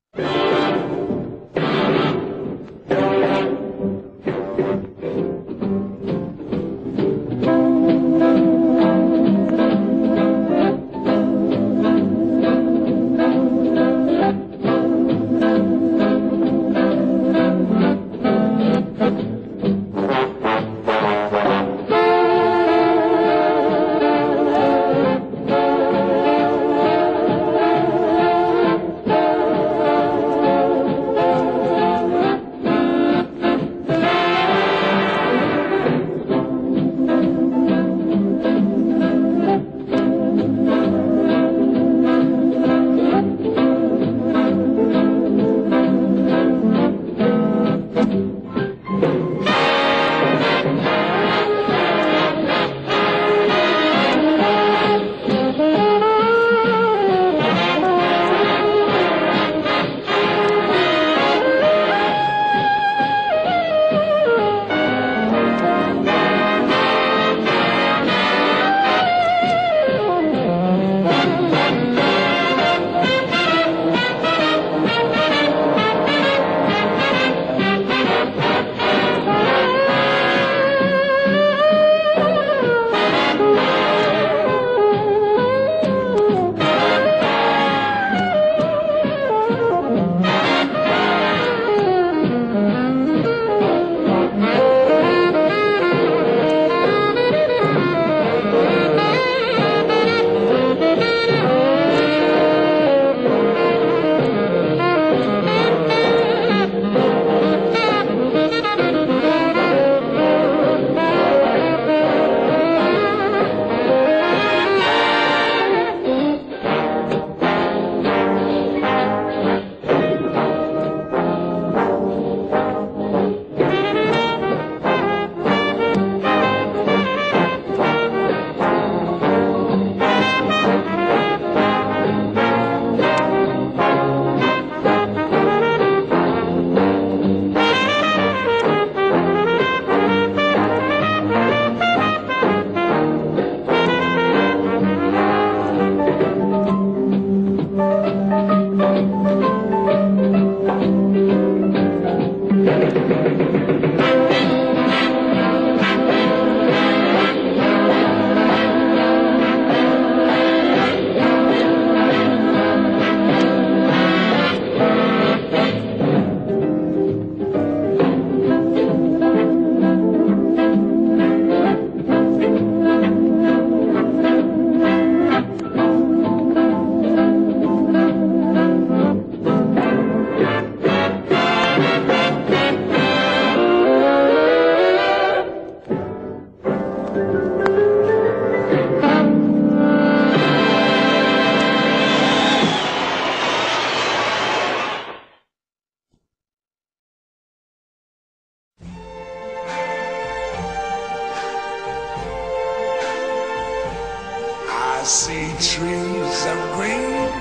I see trees of green,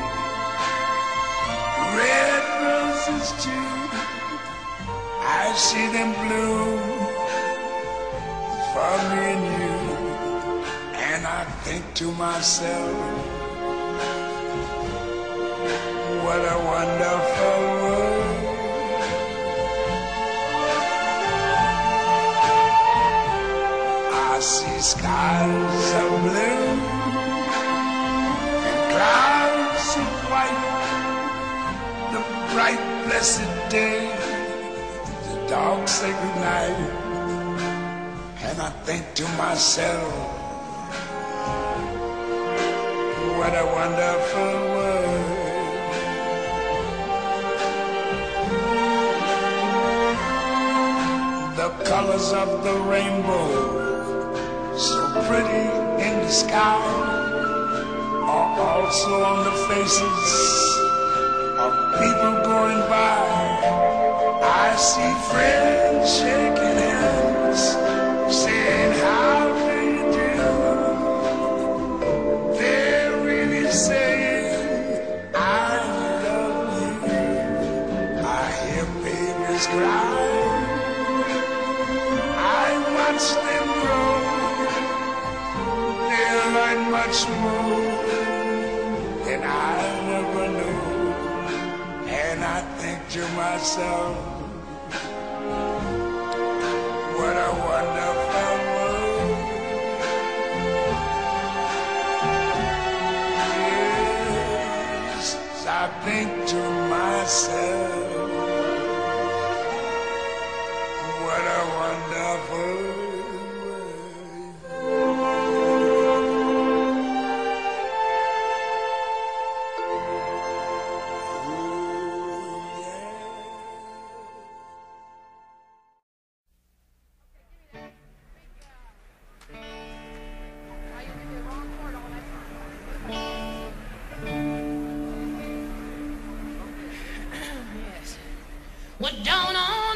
red roses too. I see them bloom for me and you. And I think to myself, what a wonderful world. I see skies of blue and clouds of white, the bright blessed day, the dark sacred night. And I think to myself, what a wonderful world. The colors of the rainbow, so pretty in the sky, are also on the faces of people going by. I see friends shaking hands, saying, how do you do? They're really saying, I love you. I hear babies cry, watch them grow, they'll learn much more than I never knew. And I I think to myself, what a wonderful world. Yes, I think to myself, what a wonderful world. What don't